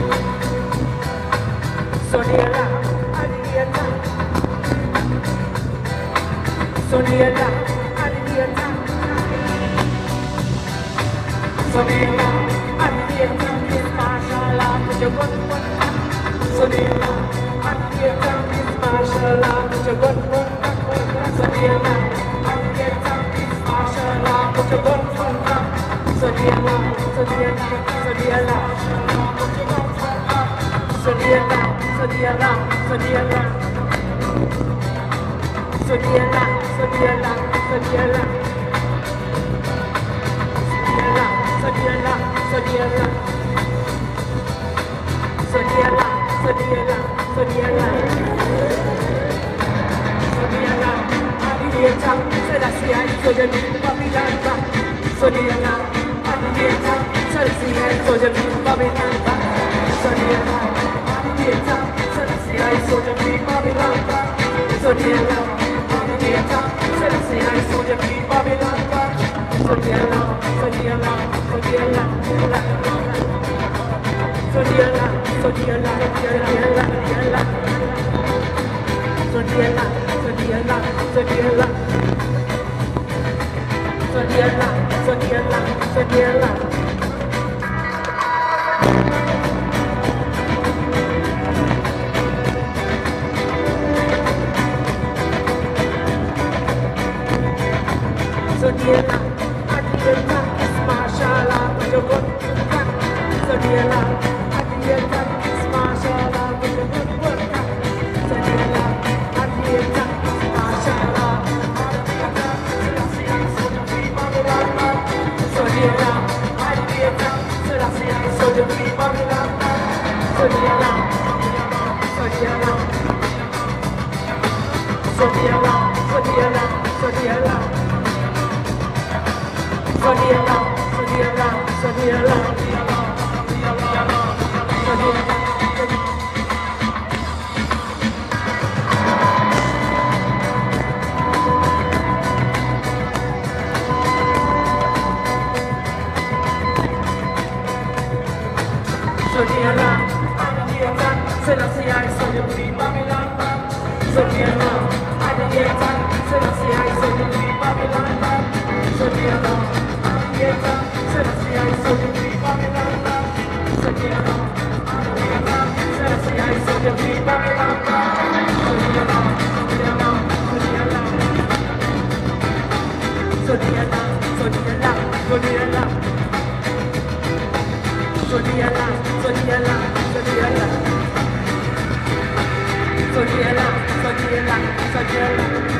Soniela, Aliena, Soniela, Aliena, Soniela, Aliena, Miss Mashallah, put your good one. Soniela, Aliena, Miss Mashallah, put your good one. Soniela, Aliena, Miss Mashallah, put your good one. Soniela, Soniela, Soniela, put your good one. Soniela, Soniela, Soniela, Soniela, Soniela, Soniela, Soniela, Soniela, Soniela, Soniela, Soniela, Soniela, Alieta, Selassie, soy el mismo Babylanta. Soniela, Alieta, Selassie, soy el mismo Babylanta. Soniela, Alieta, Selassie, soy el mismo Babylanta. Soniela, Alieta, Selassie, soy el mismo Babylanta. Soniela, Soniela, Soniela, Soniela, Soniela, Soniela, Soniela, Soniela, Soniela, Soniela, Soniela, Soniela. Soniela, Alieta, Miss Mashallah, put your good one. Soniela, Alieta, Miss Mashallah, put your good one. Soniela, Alieta, Miss Mashallah, Soniela, Alieta, Selassie, so the people Babylon. Soniela, Soniela, Soniela, Soniela, Soniela. Soniela, Soniela, Soniela, Soniela, Alieta, Selassie, soy el mismo Babylon. Soniela, Alieta, Selassie, soy el mismo Babylon. Soniela, Alieta, Selassie, soy el mismo Babylon. Soniela, Alieta, Selassie, soy el mismo Babylon. Soniela, Soniela, Soniela, Soniela, Soniela, Soniela, Soniela, Soniela, Soniela, Soniela, Soniela.